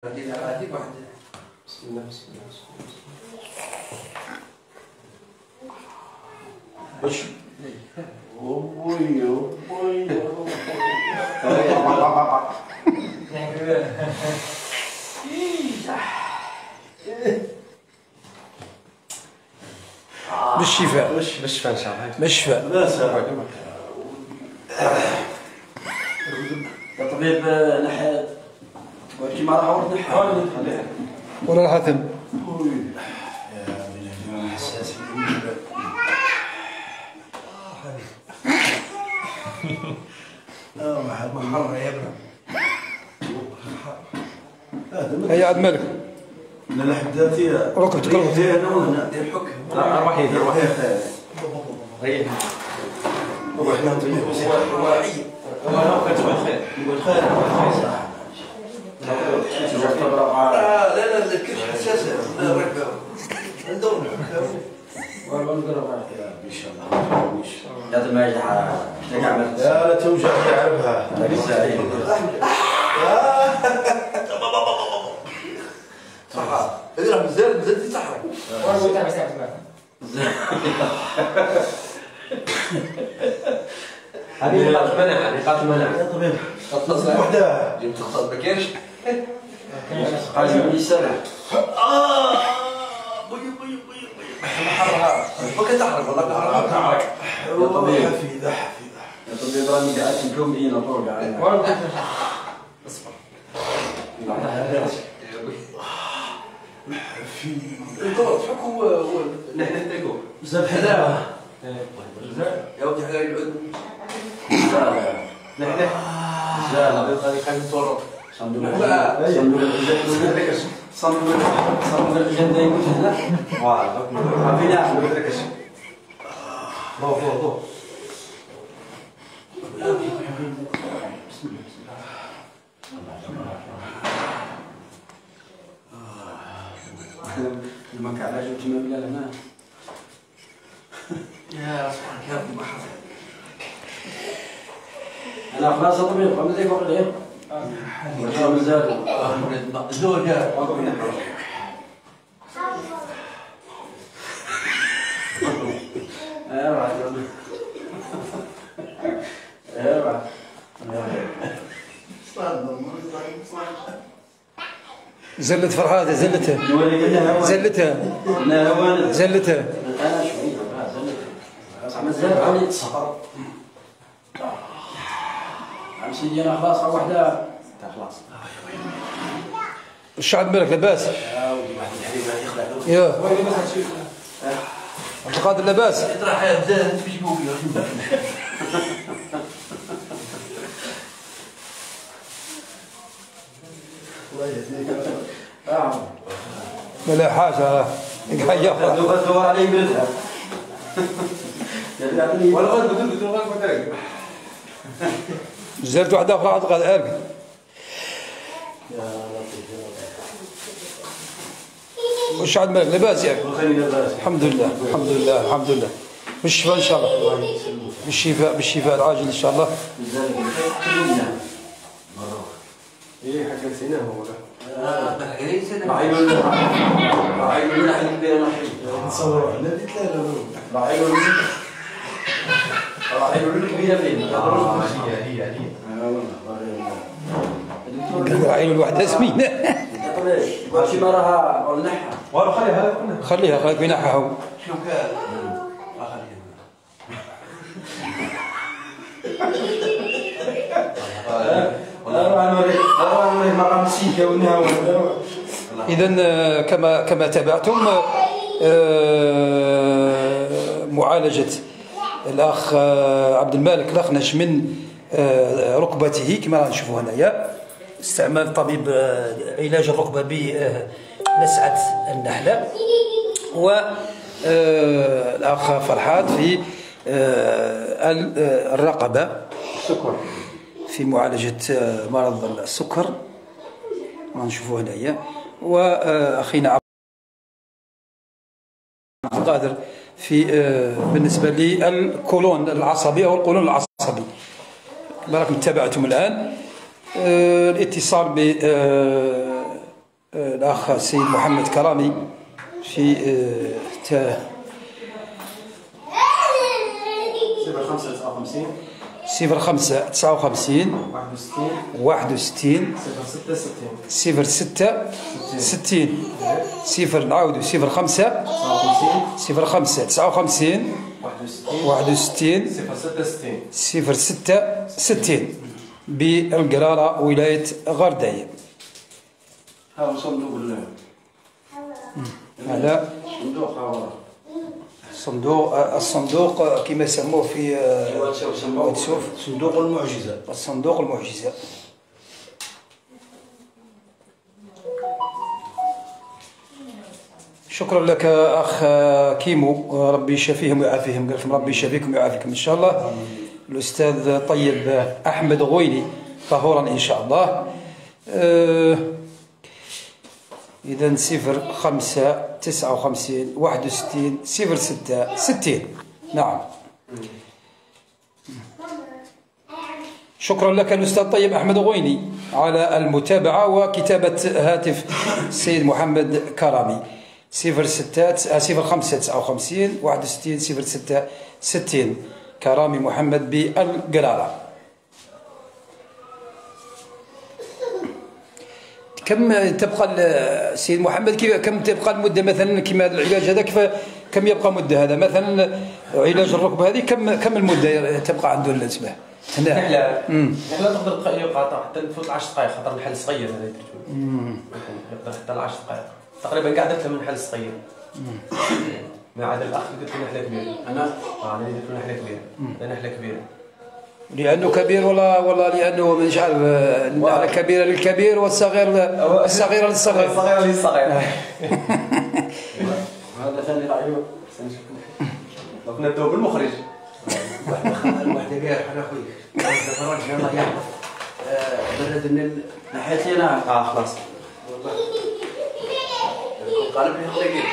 غادي واحد. بسم الله بسم الله بسم الله. باش وي بالشفاء. بالشفاء ان شاء الله. بالشفاء. يا طبيب نحات كيما راه عاود نحات ولا الحاتم. يا من حساس محمر يا ابن هيا عاد مالك. لا لا حداتي ركبتك انا وهنا دير الحكم. روحي ريح روح حنا هو عيب انا كتبغي الخير نقول خير صح. لا لا لا كيف حساسه ركبه ندور ان شاء الله لازم يرجع عملت لا توجع يعرفها صح اذا مازال تحرك هذه نقاط منع يا طبيب اتصل وحده جبت تخطط بكيرش قال لي سنه بوي حرها بك تحرك والله تحرك يا طبيب حفيده يا طبيب راني قاعد نقوم هنا فوق قاعد اصبر في الكره تحكوا نحن نتركوا بزاف حلاوه يا ودي حلاوه العود نحن لا غادي نتورط صندوق الجنة يقول هنا فوالا فينا ندركش فوق بسم الله الماك علاش تما بلال هنا يا سبحانك يا رب ما حصل انا خلاص طبيب قبل ذيك وقت ليه مازال زوجة زلت فرحاتي زلتها زلتها انا شويه مازال عمليه الصبر سيدي انا خلاص وحده خلاص الشعب مالك لاباس يا عبد القادر لاباس يطرح الزاد في جيبوكي الله يهديك لا حاجه غدوا علي بلدها والغد بدون غد زرت واحده اخرى عاد غادي ارقد يا لطيف وش عاد مالك لاباس يعني الحمد لله الحمد لله الحمد لله بالشفاء ان شاء الله بالشفاء العاجل ان شاء الله ايه حكيت سيناه ولا عينوا لنا حليب بينا نصور لا ديت لا عينوا لنا كبيره فين هي قال عين الوحده سمينه ماشي ما راها ولنحها والله خليها بنحها شنو كان إذا كما تابعتم معالجة الأخ عبد المالك الأخنش من ركبته كما نشوفوا هنايا. استعمال طبيب علاج الركبة بلسعة النحلة، والأخ فرحات في الرقبة السكر في معالجة مرض السكر ما نشوفوه هنايا، وأخينا عبد القادر في بالنسبة للقولون العصبي أو القولون العصبي. بارك تابعتم الآن الاتصال الأخ السيد محمد كرامي في 05 59 61 06 60 نعاودو 05 59 61 06 60 بالقرارة ولاية غرداية. هذا صندوق هذا الصندوق كما يسموه في واتسوف صندوق المعجزة. الصندوق المعجزة. شكرا لك أخ كيمو، ربي يشافيهم ويعافيهم. قال لكم ربي يشافيكم ويعافيكم إن شاء الله. الأستاذ طيب أحمد غويني طهورا إن شاء الله. إذا 05 59 61 06 60. نعم. شكرا لك الأستاذ طيب أحمد غويني على المتابعة وكتابة هاتف السيد محمد كرامي. 05 59 61 06 60 كرامي محمد بالقرارة. كم تبقى السيد محمد كم تبقى المدة مثلا كما هذا العلاج هذا كم يبقى مدة هذا مثلا علاج الركب هذه كم المدة تبقى عنده الانتباه؟ نحلة تقدر يبقى حتى تفوت 10 دقائق خاطر الحل صغير هذا يقدر حتى 10 دقائق تقريبا قاعد اكثر من حل صغير. ما عدا الاخ اللي قلت له نحله كبيره. انا قلت له نحله كبيره. نحله كبيره لانه كبير ولا لانه مش عارف النحله كبيره للكبير والصغير الصغيره للصغير. الصغيره للصغير. هذا ثاني رايه لو كنا ندوب بالمخرج. واحده غير حنا خويا فرج الله يحفظ برد ناحيتي انا خلاص والله قالب لي خليك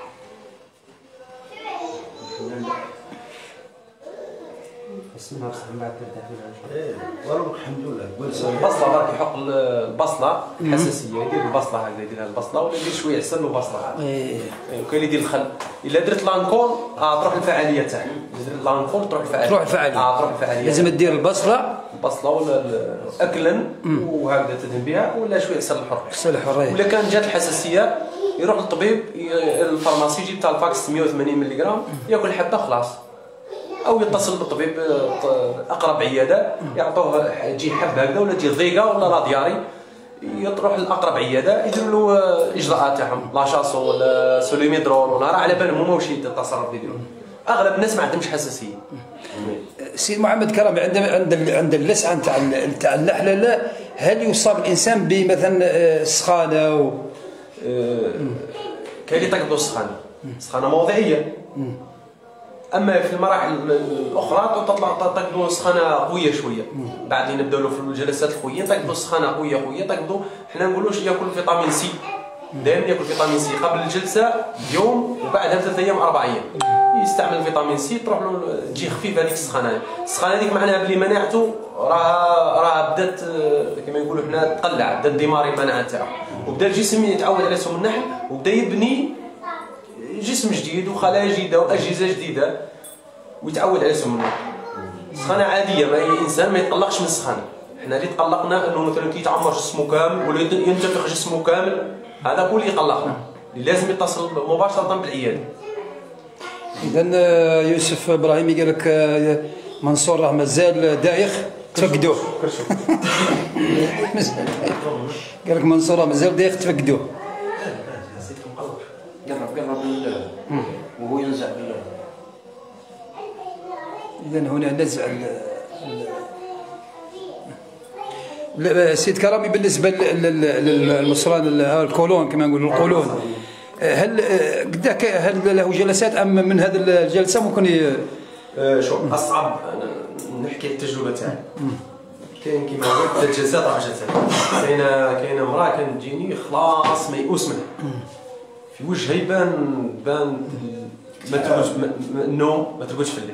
اسمها بصح من بعد ترتاح والله الحمد لله. البصله برك يحط البصله الحساسيه يدير البصله هكذا يديرها البصله ولا يدير شويه احسن له بصله. وكاين اللي يدير الخل. الا درت لانكول تروح الفعاليه تاعها. درت لانكول تروح الفعاليه. تروح الفعاليه. لازم دير البصله ولا اكلا وهكذا تدهن بها ولا شويه احسن الحريه. ولا كان جات الحساسيه يروح للطبيب الفارماسي يجيب تاع الفاكس 180 ملغ ياكل حبه خلاص. او يتصل بالطبيب اقرب عياده يعطوه تجي حبه هكذا ولا تجي ضيقه ولا رادياري يروح لاقرب عياده يديروا له اجراءات تاعهم لاشاسو ولا سوليميدرول ولا راه على بالهم هما واش التصرف اللي يديروا. اغلب الناس ما عندهمش حساسيه. سيد محمد كرامي عند اللسعه نتاع النحله لا هل يصاب الانسان بمثلا سخانه كاين اللي تقبضوا سخانه موضعيه. اما في المراحل الاخرى تقبضوا سخانه قويه شويه. بعدين نبداو في الجلسات القويه تقبضوا سخانه قويه تقبضوا حنا نقولوش ياكل فيتامين سي. دائما ياكل فيتامين سي قبل الجلسه بيوم وبعدها 3 ايام 4 ايام يستعمل فيتامين سي تروح له تجي خفيفه هذيك السخانه. السخانه هذيك معناها بلي مناعته راها بدات كما نقولوا حنا تقلع بدات ديماري المناعه تاعو وبدا الجسم يتعود على سم النحل وبدا يبني جسم جديد وخلايا جديده واجهزه جديده ويتعود على سم النحل. السخانه عاديه ما اي انسان ما يتقلقش من السخانه. حنا اللي تقلقنا انه مثلا كي يتعمر جسمه كامل ولا ينتفخ جسمه كامل هذا هو اللي يقلقنا. اللي لازم يتصل مباشره بالعياده. اذا يوسف ابراهيمي قال لك منصور راه مازال دايخ تفقدوه. قال لك منصور راه مازال دايخ تفقدوه. قرب وهو ينزع اذا هنا نزع سيد كرامي بالنسبه للمصران الكولون كما نقولوا القولون هل له جلسات ام من هذه الجلسه ممكن شوف اصعب نحكي التجربه تاعي. كاين كيما قلت 3 جلسات 4 جلسات. كاينه امراه كانت تجيني خلاص ميؤوس منها في وجهها يبان ما ترقدش النوم ما ترقدش في الليل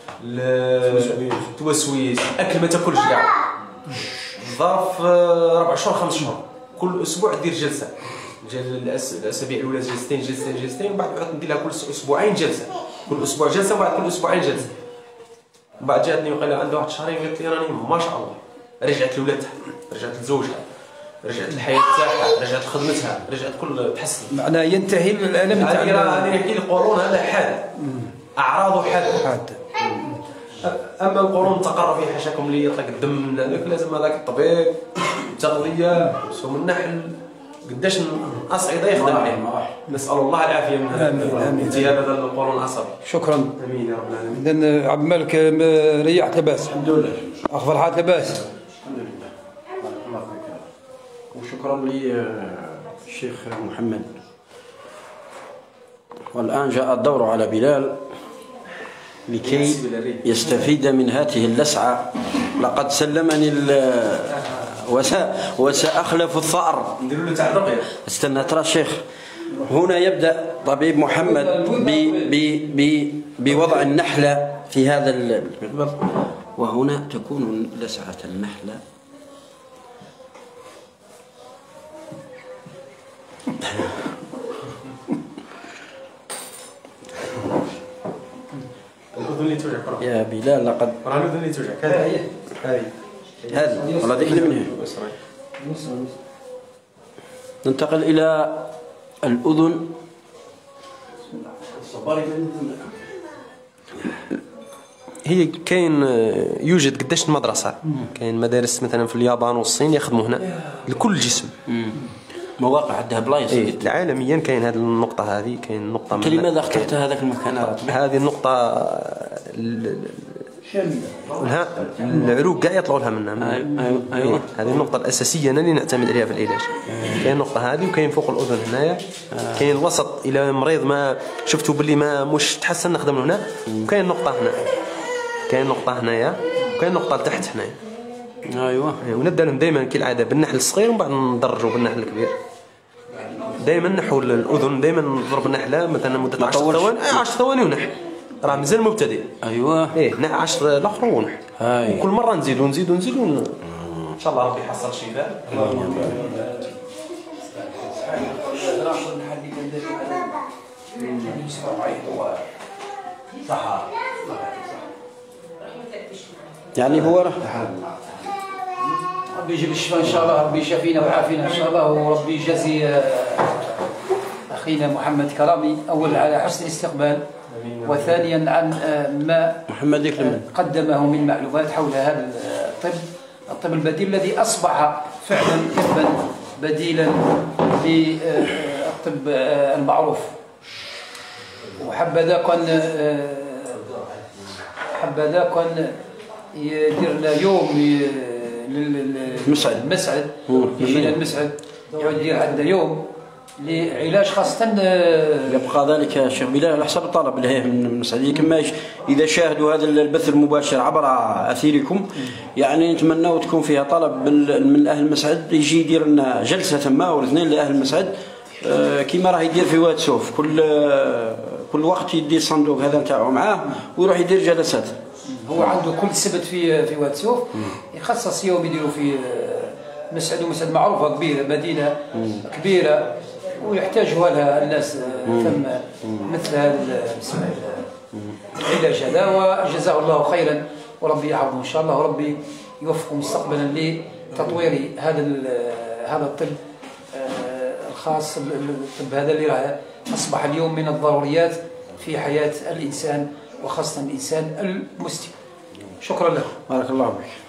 توسويس اكل ما تاكلش كاع ظرف 4 شهور 5 شهور كل اسبوع دير جلسه ديال الاسابيع الاولى جلستين ومن بعد ندير لها كل اسبوعين جلسه، كل اسبوع جلسه وبعد كل اسبوعين جلسه. بعد جاتني وقال عندها واحد شهرين قالت لي راني ما شاء الله رجعت لولادها، رجعت لزوجها، رجعت الحياه تاعها، رجعت لخدمتها، رجعت كل تحسن. معناه ينتهي الالم تاع هذه نحكي القولون هذا حاد، اعراضه حاد. اما القولون تقر في حاشاكم اللي يطلق الدم من هذاك لازم هذاك الطبيب تغذيه سم النحل قداش اصعده يخدم عليه. نسال الله العافيه من هذا التهاب هذا القولون العصبي. شكرا. امين يا رب العالمين. اذا عبد الملك ريحت لاباس؟ الحمد لله. اخبار الحال لاباس؟ الحمد لله. الله يبارك. وشكرا للشيخ محمد. والآن جاء الدور على بلال لكي يستفيد من هذه اللسعة. لقد سلمني وسأخلف الثأر. نديروا له تاع الرقيه. استنى ترى الشيخ. هنا يبدأ طبيب محمد بوضع النحلة في هذا المقبض، وهنا تكون لسعة النحلة. الأذن اللي توجعك يا بلال لقد الأذن اللي توجعك هذه والله ذيك منها. ننتقل إلى الأذن. هي كاين يوجد قداش المدرسة، كاين مدارس مثلا في اليابان والصين يخدموا هنا لكل جسم. مواقع عندها بلايص. عالميا كاين هذه النقطة، هذه كاين نقطة. لماذا اخترت هذاك المكان؟ هذه النقطة العروق كاع يطلعوا لها منها. ايوه هذه النقطة الأساسية أنا اللي نعتمد عليها في العلاج. كاين النقطة هذه وكاين فوق الأذن هنايا، كاين الوسط إلى مريض ما شفتوا باللي ما مش تحسن نخدم له هنا، وكاين نقطة هنا، كاين نقطة هنايا، وكاين نقطة لتحت هنايا. ايوه ونبدا لهم دائما كالعادة بالنحل الصغير ومن بعد ندرجوا بالنحل الكبير. دائما نحو الأذن، دائما نضرب النحلة مثلا مدة 10 ثواني، 10 ثواني ونحل. راه مازال مبتدئ. ايوه 10 الاخر ونحل. وكل مرة نزيدوا ان شاء الله ربي يحصل شفاء. يعني هو ربي يجيب الشفاء ان شاء الله، ربي يشافينا ويعافينا ان شاء الله، وربي يجازي اخينا محمد كرامي اولا على حسن الاستقبال، وثانيا عن ما محمد قدمه من معلومات حول هذا الطب البديل الذي اصبح فعلا طبا بديلا للطب المعروف. وحبذا كان يدير لنا يوم للمسعد، يجينا المسعد يعود يدير عندنا يوم لعلاج خاصة. يبقى ذلك شيخ بلال على حسب الطلب اللي هي من المسعدين. كما إذا شاهدوا هذا البث المباشر عبر أثيركم، يعني نتمنى تكون فيها طلب من أهل المسعد يجي يدير لنا جلسة ما أو اثنين لأهل المسعد، كما راه يدير في واد سوف. كل وقت يدير الصندوق هذا نتاعو معاه ويروح يدير جلسات. هو عنده كل سبت في واد سوف يخصص يوم يديروا في مسعد، ومسعد معروفة كبيرة، مدينة كبيرة ويحتاجها لها الناس ثم مثل هذا العلاج هذا. وجزاه الله خيرا وربي يحفظه ان شاء الله، وربي يوفقه مستقبلا لتطوير هذا الطب الخاص. الطب هذا اللي راه اصبح اليوم من الضروريات في حياة الانسان، وخاصة الانسان المسلم. شكرا لكم. بارك الله فيك.